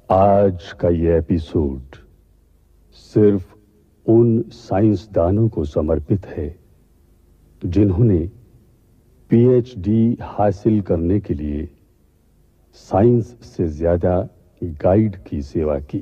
आज का ये एपिसोड सिर्फ उन साइंसदानों को समर्पित है जिन्होंने पीएचडी हासिल करने के लिए साइंस से ज्यादा गाइड की सेवा की।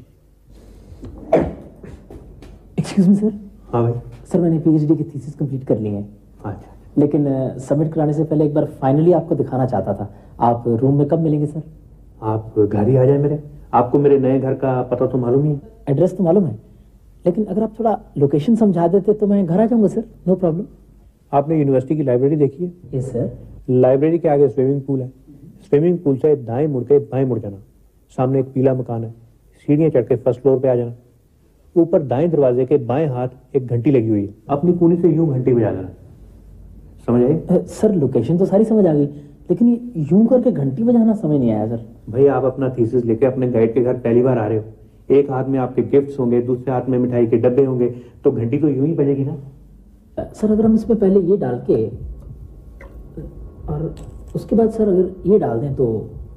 Excuse me sir. हाँ भाई। सर मैंने पीएचडी की थीसिस कंप्लीट कर ली है। अच्छा। लेकिन सबमिट कराने से पहले एक बार फाइनली आपको दिखाना चाहता था। आप रूम में कब मिलेंगे सर? आप घर ही आ जाए मेरे। आपको मेरे नए घर का पता तो मालूम ही है। एड्रेस तो मालूम है, लेकिन अगर आप थोड़ा लोकेशन समझा देते तो मैं घर आ जाऊंगा सर, नो प्रॉब्लम। आपने यूनिवर्सिटी की लाइब्रेरी देखी है? Yes sir. लाइब्रेरी के आगे स्विमिंग पूल है। स्विमिंग पूल से दाएं मुड़ के बाएं मुड़ जाना। सामने एक पीला मकान है। सीढ़ियां चढ़ के फर्स्ट फ्लोर पे आ जाना। ऊपर दाएं दरवाजे के बाएं हाथ एक घंटी लगी हुई है। अपनी कूनी से यूं घंटी बजा देना। समझ आई? सर लोकेशन तो सारी समझ आ गई, लेकिन ये यूं करके घंटी बजाना समझ नहीं आया सर। भाई आप अपना थीसिस लेके अपने गाइड के घर पहली बार आ रहे हो। एक हाथ में आपके गिफ्ट्स होंगे, दूसरे हाथ में मिठाई के डब्बे होंगे, तो घंटी तो यूं ही बजेगी ना। सर अगर हम इसमें पहले ये डाल के और उसके बाद सर अगर ये डाल दें तो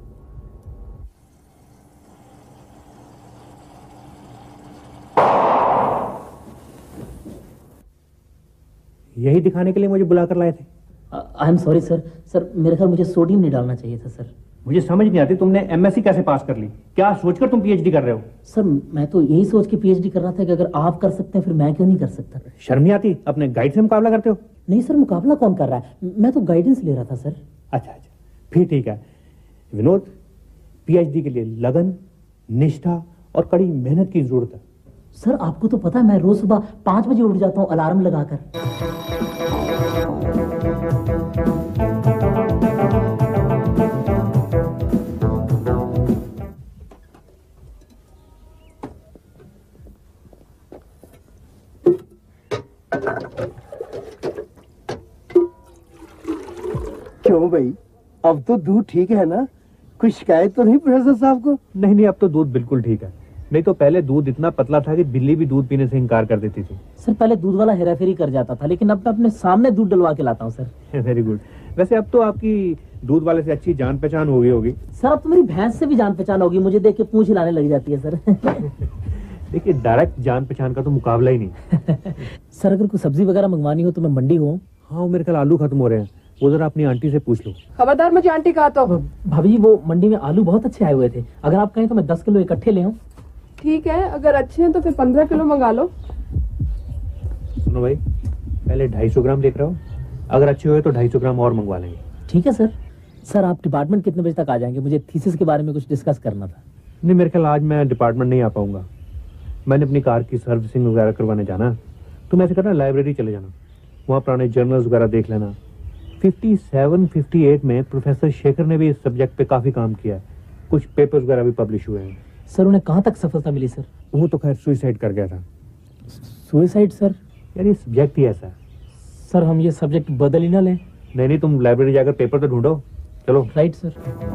यही दिखाने के लिए मुझे बुलाकर लाए थे? I am sorry sir. Sir मेरे ख्याल मुझे सोडियम नहीं डालना चाहिए था सर। मुझे समझ नहीं आती तुमने एमएससी कैसे पास कर ली? क्या सोचकर तुम पीएचडी कर रहे हो? सर मैं तो यही सोच के पीएचडी कर रहा था कि अगर आप कर सकते हैं फिर मैं क्यों नहीं कर सकता। शर्म नहीं आती? अपने गाइड से मुकाबला करते हो? नहीं सर, मुकाबला कौन कर रहा है, मैं तो गाइडेंस ले रहा था सर। अच्छा अच्छा, फिर ठीक है। विनोद, पीएचडी के लिए लगन, निष्ठा और कड़ी मेहनत की जरूरत है। सर आपको तो पता है मैं रोज सुबह 5 बजे उठ जाता हूँ अलार्म लगाकर। क्यों भाई, अब तो दूध ठीक है ना? कोई शिकायत तो नहीं प्रोफेसर साहब को? नहीं नहीं, अब तो दूध बिल्कुल ठीक है। नहीं तो पहले दूध इतना पतला था कि बिल्ली भी दूध पीने से इनकार कर देती थी। सर पहले दूध वाला हेराफेरी कर जाता था, लेकिन अब मैं अपने सामने दूध डलवा के लाता हूँ सर। Very good. वैसे अब तो आपकी दूध वाले से अच्छी जान पहचान हो गई होगी। सर अब तो मेरी भैंस से भी जान पहचान होगी, मुझे देख के पूंछ हिलाने लग जाती है सर। देखिए डायरेक्ट जान पहचान का तो मुकाबला ही नहीं। सर अगर कोई सब्जी वगैरह मंगवानी हो तो मैं मंडी हूँ। हाँ मेरे ख्याल आलू खत्म हो रहे हैं, वो जरा अपनी आंटी से पूछ लो। खबरदार मुझे आंटी कहा तो। भाभी जी वो मंडी में आलू बहुत अच्छे आए हुए थे, अगर आप कहें तो मैं 10 किलो इकट्ठे ले आऊं। ठीक है, अगर अच्छे हैं तो फिर 15 किलो मंगा लो। सुनो भाई, पहले 250 ग्राम देख रहा हो, अगर अच्छे हुए तो 250 ग्राम और मंगवा लेंगे। ठीक है सर। सर आप डिपार्टमेंट कितने बजे तक आ जाएंगे? मुझे थीसिस के बारे में कुछ डिस्कस करना था। नहीं मेरे ख्याल आज मैं डिपार्टमेंट नहीं आ पाऊंगा। मैंने अपनी कार की सर्विसिंग वगैरह करवाने जाना। तुम ऐसे करना, लाइब्रेरी चले जाना, वहाँ पुराने जर्नल्स वगैरह देख लेना। 57-58 में प्रोफेसर शेखर ने भी इस सब्जेक्ट पे काफी काम किया है, कुछ पेपर्स वगैरह भी पब्लिश हुए हैं। सर उन्हें कहाँ तक सफलता मिली सर? वो तो खैर सुसाइड कर गया था। Suicide sir? यार ये सब्जेक्ट ही ऐसा है। सर हम ये सब्जेक्ट बदल ही ना लें? नहीं नहीं, तुम लाइब्रेरी जाकर पेपर तो ढूंढो। चलो। Right sir.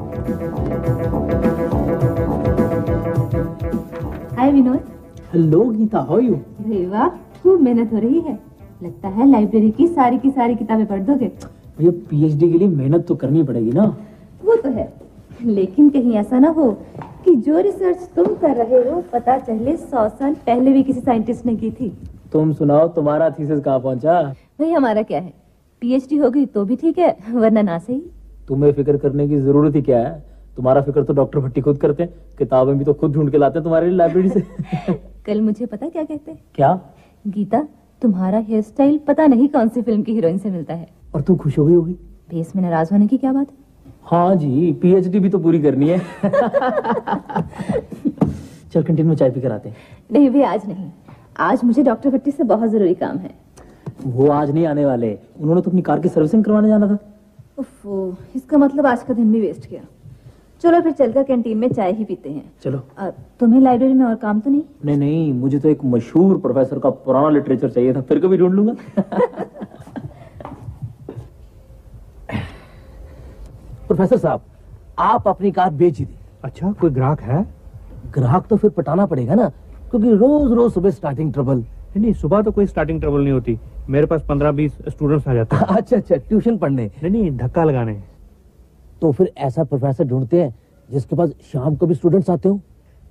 Hi Vinod. Hello Geeta, how are you? अरे वाह, खूब मेहनत हो रही है। लगता है लाइब्रेरी की सारी किताबें पढ़ दोगे। भैया पीएचडी के लिए मेहनत तो करनी पड़ेगी ना। वो तो है, लेकिन कहीं ऐसा ना हो कि जो रिसर्च तुम कर रहे हो पता चले 100 साल पहले भी किसी साइंटिस्ट ने की थी। तुम सुनाओ, तुम्हारा थीसिस कहाँ पहुंचा? भाई हमारा क्या है, पीएचडी हो गई तो भी ठीक है, वरना ना सही। तुम्हें फिक्र करने की जरूरत ही क्या है? तुम्हारा फिक्र तो डॉक्टर भट्टी खुद करते हैं, किताबें भी तो खुद ढूंढ के लाते हैं तुम्हारे लिए लाइब्रेरी से। कल मुझे पता क्या कहते हैं? क्या? गीता तुम्हारा हेयर स्टाइल पता नहीं कौन सी फिल्म की हीरोइन से मिलता है। और तुम खुश हो गई होगी? बेस में नाराज होने की क्या बात है? हाँ जी, पीएचडी भी तो पूरी करनी है। चल कैंटीन में चाय पी कर आते हैं। नहीं भी आज नहीं, आज मुझे डॉक्टर भट्टी से बहुत जरूरी काम है। वो आज नहीं आने वाले, उन्होंने तो अपनी कार की सर्विसिंग करवाने जाना था। उफ़, इसका मतलब आज का दिन भी वेस्ट किया। चलो फिर चलकर कैंटीन में चाय ही पीते हैं। चलो। तुम्हें लाइब्रेरी में और काम तो नहीं? नहीं नहीं, मुझे तो एक मशहूर प्रोफेसर का पुराना लिटरेचर चाहिए था, फिर कभी ढूंढ लूंगा। प्रोफेसर साहब, आप अपनी कार बेच ही दी। अच्छा, कोई ग्राहक है? ग्राहक तो फिर पटाना पड़ेगा ना, क्योंकि रोज रोज सुबह स्टार्टिंग ट्रबल। नहीं, सुबह तो कोई स्टार्टिंग ट्रबल नहीं होती, मेरे पास 15-20 स्टूडेंट्स आ जाते हैं। अच्छा अच्छा, ट्यूशन पढ़ने? नहीं, धक्का लगाने। तो फिर ऐसा प्रोफेसर ढूंढते हैं जिसके पास शाम को भी स्टूडेंट्स आते हो।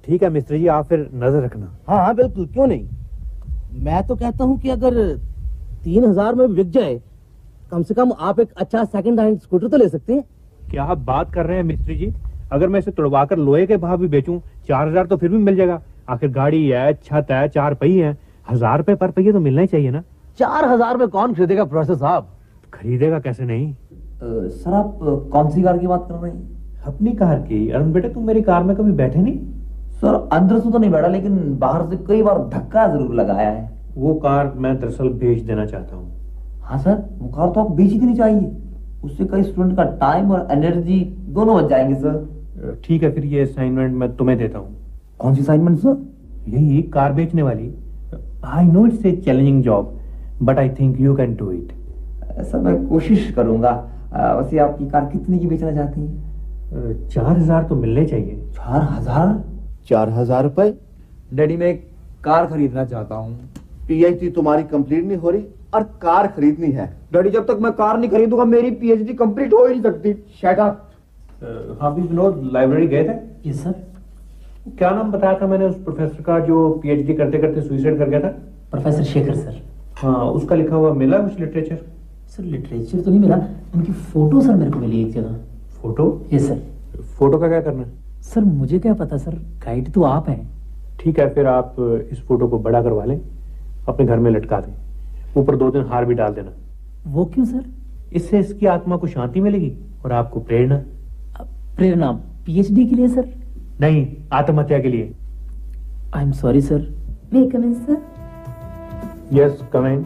ठीक है मिस्त्री जी, आप फिर नजर रखना। हाँ हाँ बिल्कुल, क्यों नहीं। मैं तो कहता हूँ कि अगर 3000 में बिक जाए, कम से कम आप एक अच्छा सेकंड हैंड स्कूटर तो ले सकते हैं। क्या आप बात कर रहे हैं मिस्त्री जी? अगर मैं इसे तुड़वाकर लोहे के भाव भी बेचूं 4000 तो फिर भी मिल जाएगा। आखिर गाड़ी है, छत है, 4 पहिए हैं, 1000 रुपए पर पहिए तो मिलना ही चाहिए ना। 4000 में कौन खरीदेगा प्रोफेसर साहब? खरीदेगा कैसे नहीं। सर आप कौन सी कार की बात कर रहे हैं? अपनी कार की। अरुण बेटे तुम मेरी कार में कभी बैठे नहीं? सर अंदर से तो नहीं बैठा, लेकिन बाहर से कई बार धक्का जरूर लगाया है। वो कार मैं दरअसल बेच देना चाहता हूँ। हाँ सर, वो कार तो आप बेच ही देनी चाहिए। उससे कई स्टूडेंट का टाइम और एनर्जी दोनों बच जाएंगे सर। ठीक है, फिर ये असाइनमेंट मैं तुम्हें देता हूँ। कौन सी असाइनमेंट सर? यही कार बेचने वाली। I know it's a challenging job, but I think you can do it. Sir मैं कोशिश करूंगा। वैसे आपकी कार कितने की बेचना चाहती हैं? 4000 तो मिलने चाहिए। 4000? 4000 रुपए? डैडी मैं एक कार खरीदना चाहता हूँ। पीएचडी तुम्हारी कंप्लीट नहीं हो रही और कार खरीदनी है। डैडी जब तक मैं कार नहीं खरीदूंगा मेरी पीएचडी कंप्लीट हो ही नहीं सकती। Shut up. हाँ भी विनोद, लाइब्रेरी गए थे? Yes sir. क्या नाम बताया था मैंने उस प्रोफेसर का जो पीएचडी करते करते सुसाइड कर गया था? Professor Shekhar sir. हाँ, उसका लिखा हुआ मिला कुछ लिटरेचर? सर लिटरेचर तो नहीं मिला, उनकी फोटो सर मेरे को मिली एक जगह। फोटो? Yes sir. फोटो का क्या करना है? सर मुझे क्या पता सर, गाइड तो आप हैं। ठीक है, फिर आप इस फोटो को बड़ा करवा लें, अपने घर में लटका दें, ऊपर 2 हार भी डाल देना। वो क्यों सर? इससे इसकी आत्मा को शांति मिलेगी और आपको प्रेरणा। प्रेरणा पीएचडी के लिए सर? नहीं, आत्महत्या के लिए। I am sorry sir. May come in sir? Yes come in.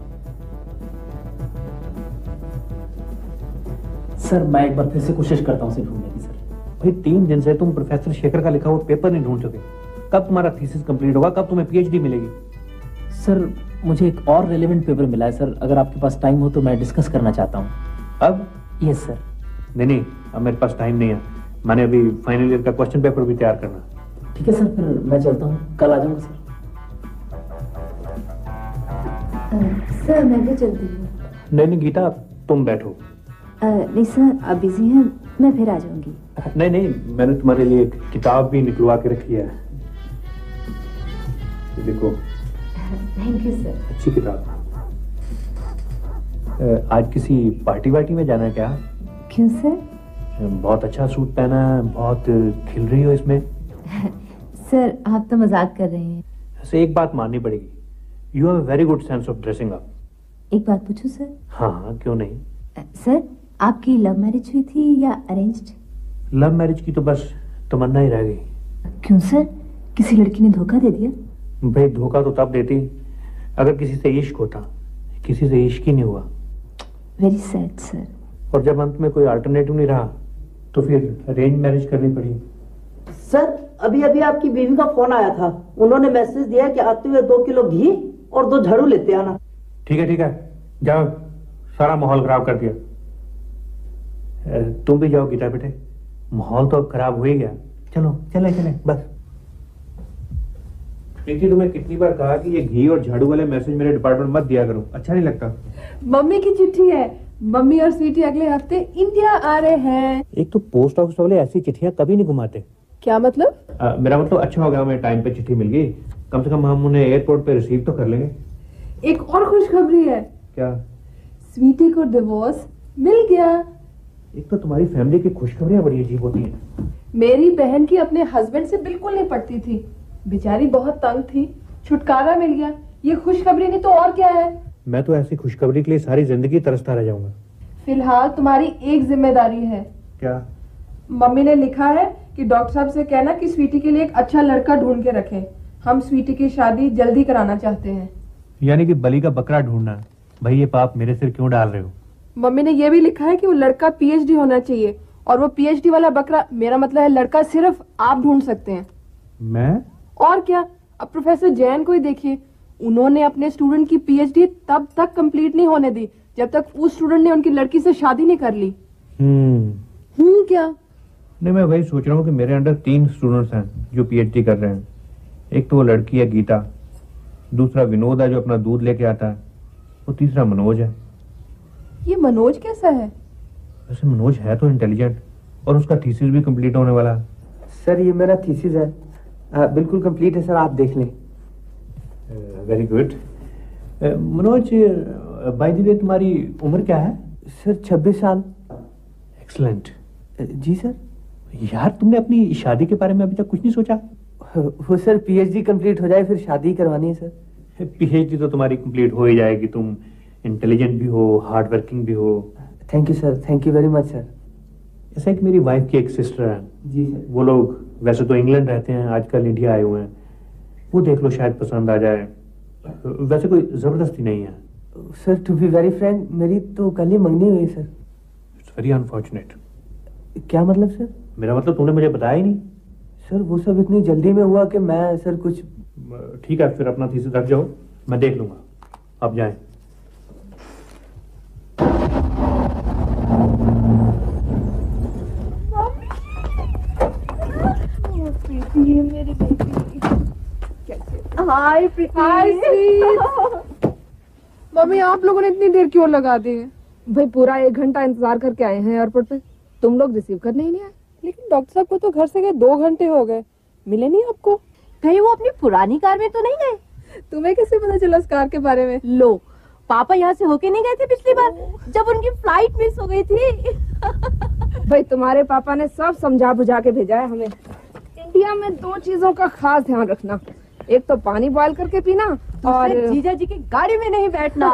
Sir मैं एक बार फिर से कोशिश करता हूँ उसे ढूंढने की सर। भाई 3 दिन से तुम प्रोफेसर शेखर का लिखा हुआ पेपर नहीं ढूंढ सके। कब तुम्हारा थीसिस कंप्लीट होगा? कब तुम्हें पीएचडी मिलेगी? सर मुझे एक और रेलेवेंट पेपर मिला है सर, अगर आपके पास टाइम हो तो मैं डिस्कस करना चाहता हूँ। अब? Yes sir. नहीं, अब मेरे पास टाइम नहीं है। मैंने अभी फाइनल ईयर का क्वेश्चन पेपर भी तैयार करना। ठीक है सर, फिर मैं चलता हूँ, कल आ जाऊंगा सर। सर मैं भी चलती हूँ। नहीं गीता, तुम बैठो। नहीं सर, आप बिजी हैं, मैं फिर आ जाऊंगी। नहीं, मैंने तुम्हारे लिए एक किताब भी निकलवा के रखी है, देखो। Thank you sir. अच्छी किताब। आज किसी पार्टी वार्टी में जाना है क्या? क्यों सर? बहुत अच्छा सूट पहना है, बहुत खिल रही हो इसमें। सर आप तो मजाक कर रहे हैं। ऐसे एक बात माननी पड़ेगी, you have a very good sense of dressing up. एक बात पूछूं सर? हाँ, क्यों नहीं। सर आपकी लव मैरिज हुई थी या अरेंज्ड? लव मैरिज की तो बस तमन्ना ही रह गई। क्यों सर, किसी लड़की ने धोखा दे दिया? भाई धोखा तो तब देती अगर किसी से इश्क होता, किसी से इश्क ही नहीं हुआ। Very sad sir. और जब अंत में कोई अल्टरनेटिव नहीं रहा तो फिर अरेंज मैरिज करनी पड़ी। सर अभी अभी आपकी बीवी का फोन आया था, उन्होंने मैसेज दिया कि आते हुए 2 किलो घी और 2 झाड़ू लेते आना। ठीक है, जाओ, सारा माहौल खराब कर दिया। तुम भी जाओ गीता बेटे, माहौल तो अब खराब हो ही गया। चलो चले बस। प्रीति, तुम्हें कितनी बार कहा कि ये घी और झाड़ू वाले मैसेज मेरे डिपार्टमेंट मत दिया करो, अच्छा नहीं लगता। मम्मी की चिट्ठी है, मम्मी और स्वीटी अगले हफ्ते इंडिया आ रहे हैं। एक तो पोस्ट ऑफिस वाले ऐसी चिट्ठियां कभी नहीं घुमाते। क्या मतलब? मेरा मतलब अच्छा हो गया हमें टाइम पे चिट्ठी मिल गई, कम से कम हम उन्हें एयरपोर्ट पे रिसीव तो कर लेंगे। एक और खुशखबरी है। क्या? स्वीटी को डिवोर्स मिल गया। एक तो तुम्हारी फैमिली की खुशखबरियां बड़ी अजीब होती हैं। मेरी बहन की अपने हस्बैंड से बिल्कुल नहीं पटती थी, बेचारी बहुत तंग थी, छुटकारा मिल गया। ये खुशखबरी नहीं तो और क्या है? मैं तो ऐसी खुशखबरी के लिए सारी जिंदगी तरसता रह जाऊंगा। फिलहाल तुम्हारी एक जिम्मेदारी है। क्या? मम्मी ने लिखा है कि डॉक्टर साहब से कहना कि स्वीटी के लिए एक अच्छा लड़का ढूंढ के रखें। हम स्वीटी की शादी जल्दी कराना चाहते हैं। यानी कि बलि का बकरा ढूंढना। भाई ये पाप मेरे सिर क्यों डाल रहे हो? मम्मी ने यह भी लिखा है कि वो लड़का पीएचडी होना चाहिए, और वो पीएचडी वाला बकरा, मेरा मतलब है लड़का, सिर्फ आप ढूंढ सकते हैं। मैं? और क्या, अब प्रोफेसर जैन को ही देखिए, उन्होंने अपने स्टूडेंट की पीएचडी तब तक कंप्लीट नहीं होने दी जब तक उस स्टूडेंट ने उनकी लड़की से शादी नहीं कर ली। क्या? नहीं, मैं वही सोच रहा हूँ कि मेरे अंडर 3 स्टूडेंट्स हैं जो पीएचडी कर रहे हैं। एक तो वो लड़की है गीता, दूसरा विनोद है जो अपना दूध लेके आता है, और तीसरा मनोज है। ये मनोज कैसा है? वैसे मनोज है तो इंटेलिजेंट, और उसका थीसिस भी कंप्लीट होने वाला है। सर ये मेरा थीसिस है, बिल्कुल कंप्लीट है सर, आप देख लें। Very good. Manoj, by the way तुम्हारी उम्र क्या है? सर 26 साल। एक्सलेंट। जी सर। यार तुमने अपनी शादी के बारे में अभी तक कुछ नहीं सोचा? वो सर पीएचडी कंप्लीट हो जाए फिर शादी करवानी है सर। पीएचडी तो तुम्हारी कंप्लीट हो ही जाएगी, तुम इंटेलिजेंट भी हो, हार्ड वर्किंग भी हो। Thank you sir, thank you very much sir. ऐसा है कि मेरी वाइफ की एक सिस्टर है। जी सर। वो लोग वैसे तो इंग्लैंड रहते हैं, आजकल इंडिया आए हुए हैं। वो देख लो, शायद पसंद आ जाए। वैसे कोई जबरदस्ती नहीं है। Sir to be very frank, मेरी तो कल ही मंगनी हुई सर। It's very unfortunate. क्या मतलब सर? मेरा मतलब तुमने मुझे बताया ही नहीं। सर वो सब इतनी जल्दी में हुआ कि मैं सर कुछ। ठीक है, फिर अपना थीसिस रख जाओ, मैं देख लूंगा। आप जाएं। ये मेरी बेटी। हाय प्रीति। हाय स्वीट। मम्मी आप लोगों ने इतनी देर क्यों लगा दी? भाई पूरा 1 घंटा इंतजार करके आए हैं एयरपोर्ट पे, तुम लोग रिसीव करने ही नहीं आए। लेकिन डॉक्टर साहब को तो घर से गए 2 घंटे हो गए, मिले नहीं आपको? कहीं वो अपनी पुरानी कार में तो नहीं गए? तुम्हें कैसे पता चला उस कार के बारे में? लो, पापा यहाँ से होके नहीं गए थे पिछली बार जब उनकी फ्लाइट मिस हो गई थी? भाई तुम्हारे पापा ने सब समझा बुझा के भेजा है हमें। इंडिया में 2 चीजों का खास ध्यान रखना, एक तो पानी बॉयल करके पीना और जीजा जी की गाड़ी में नहीं बैठना।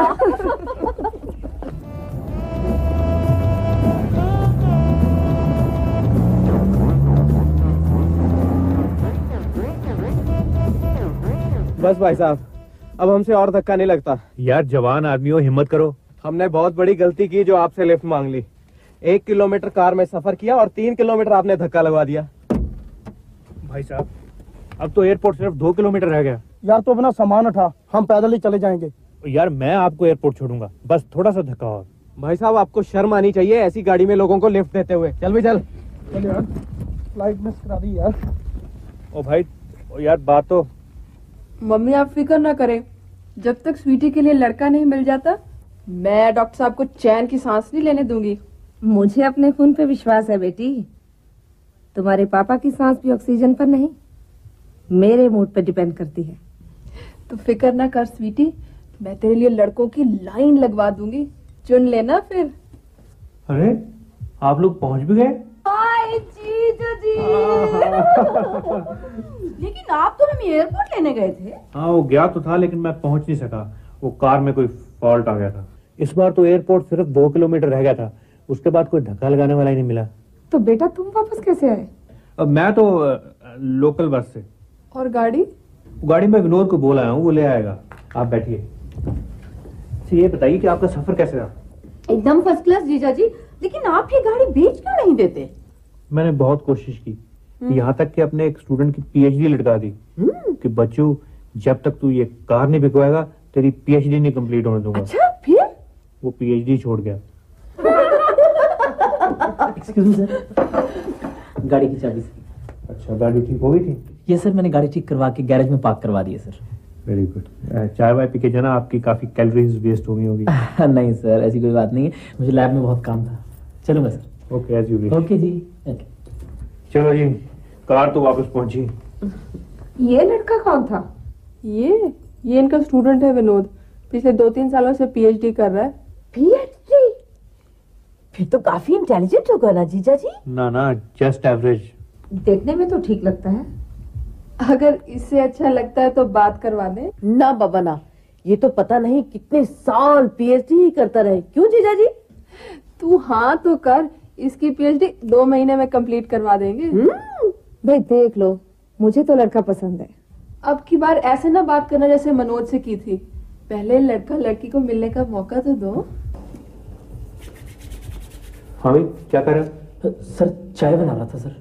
बस भाई साहब, अब हमसे और धक्का नहीं लगता। यार जवान आदमी हो, हिम्मत करो। हमने बहुत बड़ी गलती की जो आपसे लिफ्ट मांग ली। 1 किलोमीटर कार में सफर किया और 3 किलोमीटर आपने धक्का लगवा दिया। भाई साहब, अब तो एयरपोर्ट सिर्फ 2 किलोमीटर रह गया। यार तो अपना सामान उठा, हम पैदल ही चले जाएंगे। यार मैं आपको एयरपोर्ट छोड़ूंगा, बस थोड़ा सा धक्का और। भाई साहब आपको शर्म आनी चाहिए ऐसी गाड़ी में लोगों को लिफ्ट देते हुए। चल भी चल। चल यार, फ्लाइट मिस करा दी यार। ओ भाई, ओ यार बात तो। मम्मी आप फिक्र ना करें, जब तक स्वीटी के लिए लड़का नहीं मिल जाता मैं डॉक्टर साहब को चैन की सांस नहीं लेने दूंगी। मुझे अपने खून पे विश्वास है बेटी। तुम्हारे पापा की सांस भी ऑक्सीजन पर नहीं, मेरे मूड पर डिपेंड करती है। तो फिक्र ना कर स्वीटी, मैं तेरे लिए लड़कों की लाइन लगवा दूंगी, चुन लेना फिर। अरे आप लोग पहुंच भी गए? लेकिन आप तो हमें एयरपोर्ट लेने गए थे। हाँ वो गया तो था, लेकिन मैं पहुंच नहीं सका, वो कार में कोई फॉल्ट आ गया था। इस बार तो एयरपोर्ट सिर्फ 2 किलोमीटर रह गया था, उसके बाद कोई धक्का लगाने वाला ही नहीं मिला। तो बेटा तुम वापस कैसे आए? मैं तो लोकल बस से। और गाड़ी? गाड़ी में विनोद को बोल आया हूँ, वो ले आएगा। आप बैठिए। ये बताइए कि आपका सफर कैसे रहा? एकदम फर्स्ट क्लास जीजा जी, लेकिन आप ये गाड़ी बेच क्यों नहीं देते? मैंने बहुत कोशिश की, यहाँ तक कि अपने एक स्टूडेंट की पीएचडी लटका दी कि बच्चों जब तक तू ये कार नहीं बिकवाएगा तेरी पीएचडी नहीं कंप्लीट होने दूंगा। अच्छा फिर? वो पीएचडी छोड़ गया। एक्सक्यूज मी सर, गाड़ी की चाबी से। अच्छा, गाड़ी ठीक हो गई थी? ये सर मैंने गाड़ी ठीक करवा के गैरेज में पार्क करवा दी है सर। Very good. चाय वाय पी के जाना, आपकी काफी कैलोरीज वेस्ट हो गई होगी। नहीं सर, ऐसी कोई बात नहीं है, मुझे लैब में बहुत काम था। चलूंगा sir. Okay as you wish. Okay जी, ओके। चलो जी, कार तो वापस पहुंची। ये लड़का कौन था? ये इनका स्टूडेंट है विनोद, पिछले 2-3 सालों से पीएचडी कर रहा है। पीएचडी? फिर तो काफी इंटेलिजेंट होगा ना जीजा जी? ना, जस्ट एवरेज। देखने में तो ठीक लगता है। अगर इससे अच्छा लगता है तो बात करवा दे। ना बाबा ना, ये तो पता नहीं कितने साल पीएचडी ही करता रहे। क्यों जीजा जी? तू हाँ तो कर, इसकी पीएचडी 2 महीने में कंप्लीट करवा देंगे। भाई देख लो, मुझे तो लड़का पसंद है। अब की बार ऐसे ना बात करना जैसे मनोज से की थी, पहले लड़का लड़की को मिलने का मौका तो दो। हाँ भाई, क्या कर रहे हो? सर चाय बना रहा था सर।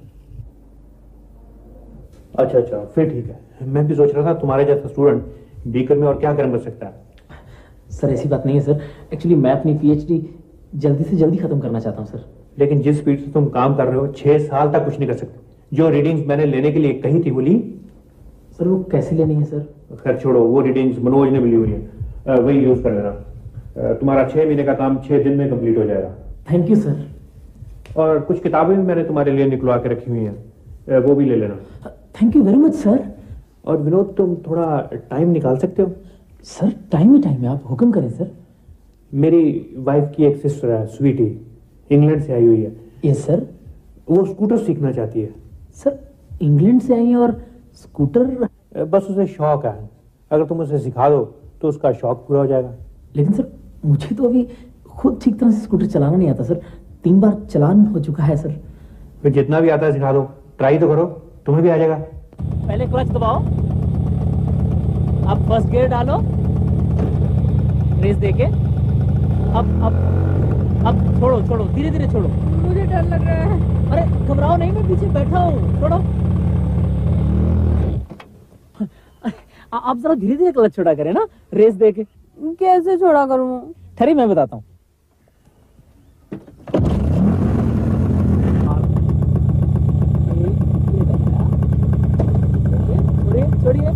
अच्छा, फिर ठीक है। मैं भी सोच रहा था तुम्हारे जैसा स्टूडेंट बीकर में और क्या गर्म कर सकता है। सर ऐसी बात नहीं है सर, एक्चुअली मैं अपनी पीएचडी जल्दी से जल्दी खत्म करना चाहता हूँ सर। लेकिन जिस स्पीड से तुम काम कर रहे हो, 6 साल तक कुछ नहीं कर सकते। जो रीडिंग्स मैंने लेने के लिए कही थी वो ली? सर वो कैसे लेनी है सर? खैर छोड़ो, वो रीडिंग्स मनोज ने मिली हुई है, वही यूज कर लेना। तुम्हारा 6 महीने का काम 6 दिन में कंप्लीट हो जाएगा। Thank you sir. और कुछ किताबें भी मैंने तुम्हारे लिए निकलवा के रखी हुई हैं, वो भी ले लेना। Thank you very much sir. और विनोद, तुम थोड़ा टाइम निकाल सकते हो? सर टाइम ही टाइम है, आप हुक्म करें सर। मेरी वाइफ की एक सिस्टर है स्वीटी, इंग्लैंड से आई हुई है। Yes sir. वो स्कूटर सीखना चाहती है। सर इंग्लैंड से आई है और स्कूटर? बस उसे शौक है, अगर तुम उसे सिखा दो तो उसका शौक पूरा हो जाएगा। लेकिन सर मुझे तो अभी खुद ठीक तरह से स्कूटर चलाना नहीं आता सर, 3 बार चलान हो चुका है सर। फिर जितना भी आता है सिखा दो, ट्राई तो करो, तुम्हें भी आ जाएगा। पहले क्लच दबाओ, अब फर्स्ट गियर डालो, रेस देके, अब छोड़ो छोड़ो, धीरे धीरे छोड़ो। मुझे डर लग रहा है। अरे घबराओ नहीं, मैं पीछे बैठा हूँ, छोड़ो। आप जरा धीरे धीरे क्लच छोड़ा करें ना, रेस देके। कैसे छोड़ा करूँ? ठहरी मैं बताता हूँ। छोड़िए।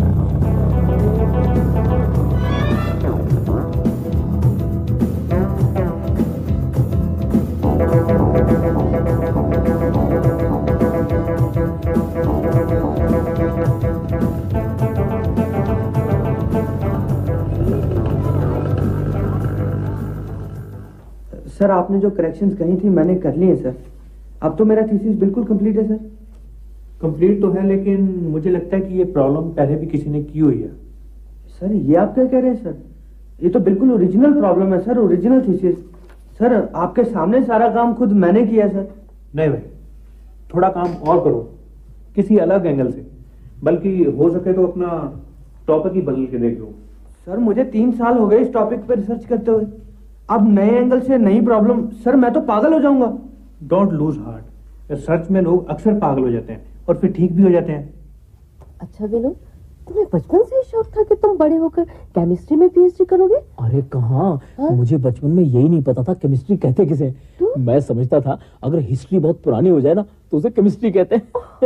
सर आपने जो करेक्शंस कही थी मैंने कर ली है सर। अब तो मेरा थीसिस बिल्कुल कंप्लीट है सर। कंप्लीट तो है, लेकिन मुझे लगता है कि ये प्रॉब्लम पहले भी किसी ने की हुई है। सर ये आप क्या कह रहे हैं सर? ये तो बिल्कुल ओरिजिनल प्रॉब्लम है सर, ओरिजिनल थीसिस। सर आपके सामने सारा काम खुद मैंने किया सर। नहीं भाई, थोड़ा काम और करो किसी अलग एंगल से, बल्कि हो सके तो अपना टॉपिक ही बदल के देख लो। सर मुझे 3 साल हो गए इस टॉपिक पर रिसर्च करते हुए, अब नए एंगल से नई प्रॉब्लम। सर मैं तो पागल हो जाऊंगा। डोंट लूज हार्ट, रिसर्च में लोग अक्सर पागल हो जाते हैं और फिर ठीक भी हो जाते हैं। अच्छा विनोद, तुम्हें बचपन से ही शौक था कि तुम बड़े होकर केमिस्ट्री में पीएचडी करोगे? अरे कहाँ, मुझे बचपन में यही नहीं पता था केमिस्ट्री कहते किसे। मैं समझता था अगर हिस्ट्री बहुत पुरानी हो जाए ना तो उसे केमिस्ट्री कहते हैं।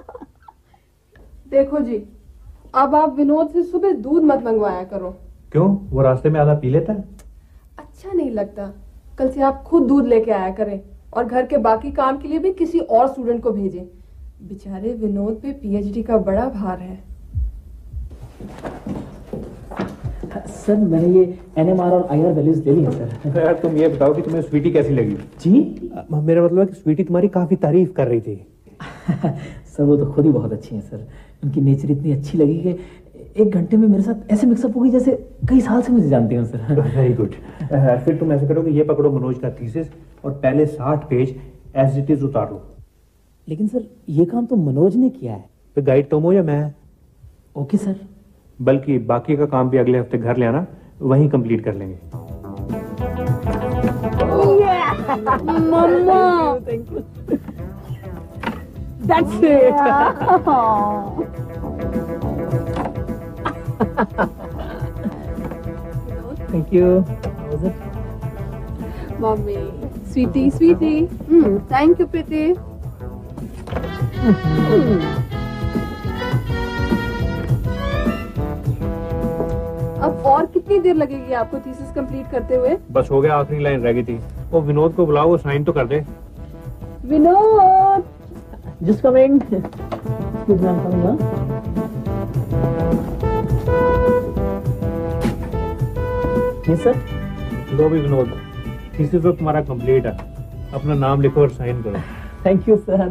देखो जी, अब आप विनोद से सुबह दूध मत मंगवाया करो। क्यों, वो रास्ते में आधा पी लेता है? अच्छा नहीं लगता। कल से आप खुद दूध लेके आया करें और घर के बाकी काम के लिए भी किसी और स्टूडेंट को भेजें। बेचारे विनोद पे पीएचडी का बड़ा भार है। सर मैंने ये एनएमआर और आईआर वैल्यूज ले ली हैं सर। यार तुम ये बताओ कि तुम्हें स्वीटी कैसी लगी? जी मेरा मतलब है कि स्वीटी तुम्हारी काफी तारीफ कर रही थी। सर वो तो खुद ही बहुत अच्छी हैं सर, उनकी नेचर इतनी अच्छी लगी कि 1 घंटे में मेरे साथ ऐसे मिक्सअप हो गई जैसे कई साल से मुझे जानती हूँ सर। Very good. फिर तुम ऐसे करो कि ये पकड़ो मनोज का थीसिस और पहले 60 पेज एज इट इज उतार लो। लेकिन सर ये काम तो मनोज ने किया है। तो गाइड तुम हो या मैं? Okay sir. बल्कि बाकी का काम भी अगले हफ्ते घर ले आना, वहीं कंप्लीट कर लेंगे। मम्मा, That's it. Thank you. How was it? Mummy, sweetie sweetie. Thank you Preeti. अब और कितनी देर लगेगी आपको थीसिस कंप्लीट करते हुए? बस हो गया, आखिरी लाइन रह गई थी। वो विनोद को बुलाओ, वो साइन तो कर दे। Vinod, Just coming. Excuse me, I'm coming, huh? Yes, sir. लो भी विनोद, थीसिस तो तुम्हारा कंप्लीट है, अपना नाम लिखो और साइन करो। Thank you, sir.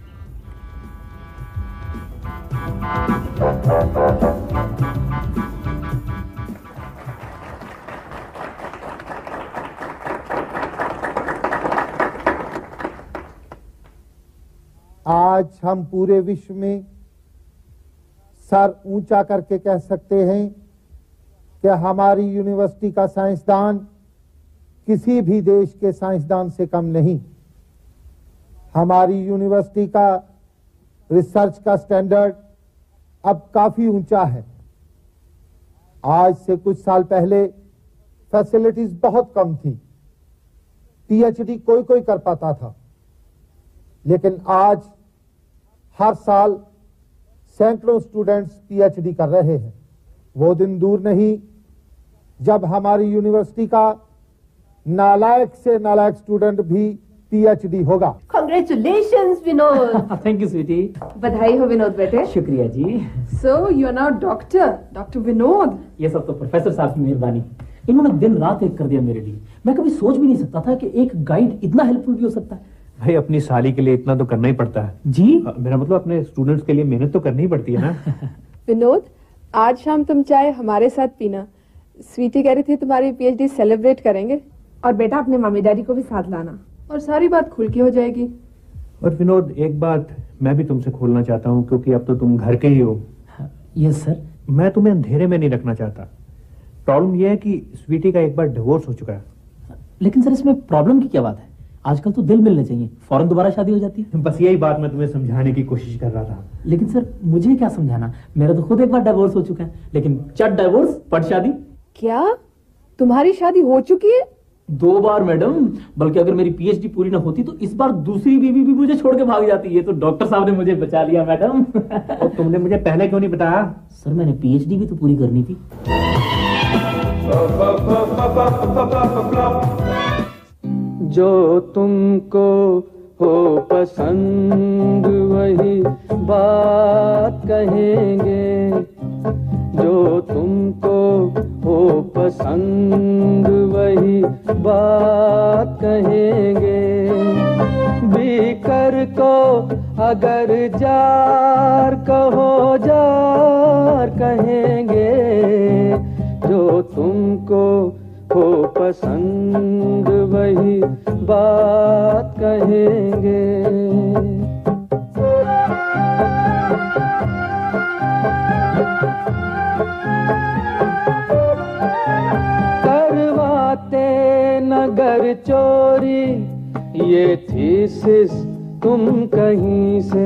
आज हम पूरे विश्व में सर ऊंचा करके कह सकते हैं कि हमारी यूनिवर्सिटी का साइंसदान किसी भी देश के साइंसदान से कम नहीं। हमारी यूनिवर्सिटी का रिसर्च का स्टैंडर्ड अब काफी ऊंचा है। आज से कुछ साल पहले फैसिलिटीज बहुत कम थी, पीएचडी कोई कोई कर पाता था, लेकिन आज हर साल सैकड़ों स्टूडेंट्स पीएचडी कर रहे हैं। वो दिन दूर नहीं जब हमारी यूनिवर्सिटी का नालायक से नालायक स्टूडेंट भी PhD होगा। Congratulations, Vinod. Thank you sweetie. बधाई हो विनोद बेटे। शुक्रिया जी। So you are now doctor Vinod. ये सब तो प्रोफेसर साहब की मेहरबानी। इन्होंने दिन रात एक कर दिया मेरे लिए। मैं कभी सोच भी नहीं सकता था कि एक गाइड इतना हेल्पफुल भी हो सकता है। भाई अपनी साली के लिए इतना तो करना ही पड़ता है जी। मेरा मतलब अपने स्टूडेंट्स के लिए मेहनत तो करनी ही पड़ती है ना। विनोद, आज शाम तुम चाय हमारे साथ पीना। स्वीटी कह रही थी तुम्हारी PhD सेलिब्रेट करेंगे। और बेटा अपने मम्मी डैडी को भी साथ लाना और सारी बात खुल के हो जाएगी। और विनोद एक बात मैं भी तुमसे खोलना चाहता हूँ, क्योंकि अब तो तुम घर के ही हो। Yes sir. मैं तुम्हें अंधेरे में नहीं रखना चाहता। प्रॉब्लम यह है कि स्वीटी का एक बार डिवोर्स हो चुका है। लेकिन सर इसमें प्रॉब्लम की क्या बात है? आजकल तो दिल मिलने चाहिए, फौरन दोबारा शादी हो जाती है। बस यही बात मैं तुम्हें समझाने की कोशिश कर रहा था। लेकिन सर मुझे क्या समझाना, मेरा तो खुद एक बार डिवोर्स हो चुका है। लेकिन चट डिवोर्स पट शादी। क्या तुम्हारी शादी हो चुकी है? 2 बार मैडम। बल्कि अगर मेरी PhD पूरी ना होती तो इस बार दूसरी बीवी भी मुझे छोड़ के भाग जाती। ये तो डॉक्टर साहब ने मुझे बचा लिया मैडम। और तुमने मुझे पहले क्यों नहीं बताया? सर मैंने PhD भी तो पूरी करनी थी। जो तुमको हो पसंद वही बात कहेंगे, जो तुमको हो पसंद वही बात कहेंगे। बीकर को अगर जार कहो जार कहेंगे, जो तुमको हो पसंद वही बात कहेंगे। करवाते नगर चोरी ये थीसिस तुम कहीं से,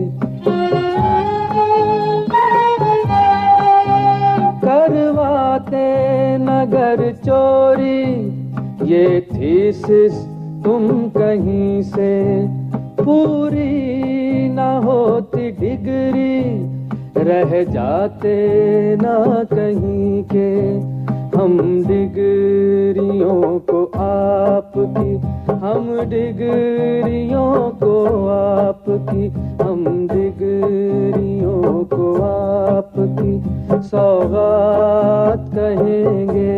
करवाते नगर चोरी ये थीसिस तुम कहीं से। पूरी ना होती डिग्री रह जाते ना कहीं के। हम डिग्रियों को आपकी, हम डिग्रियों को आपकी, हम डिग्रियों को आपकी सौगात कहेंगे।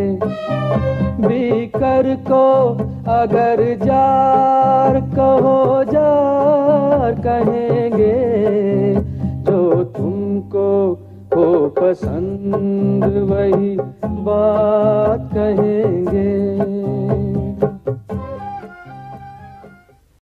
बीकर को अगर जार कहो जार कहेंगे, जो तुमको हो पसंद वही